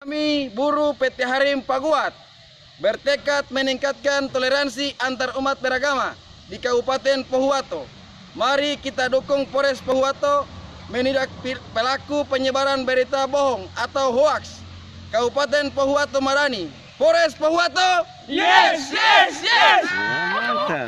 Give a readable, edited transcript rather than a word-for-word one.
Kami buruh PT Harim Paguat bertekad meningkatkan toleransi antar umat beragama di Kabupaten Pohuwato. Mari kita dukung Polres Pohuwato menindak pelaku penyebaran berita bohong atau hoaks. Kabupaten Pohuwato Marani. Polres Pohuwato. Yes, yes, yes.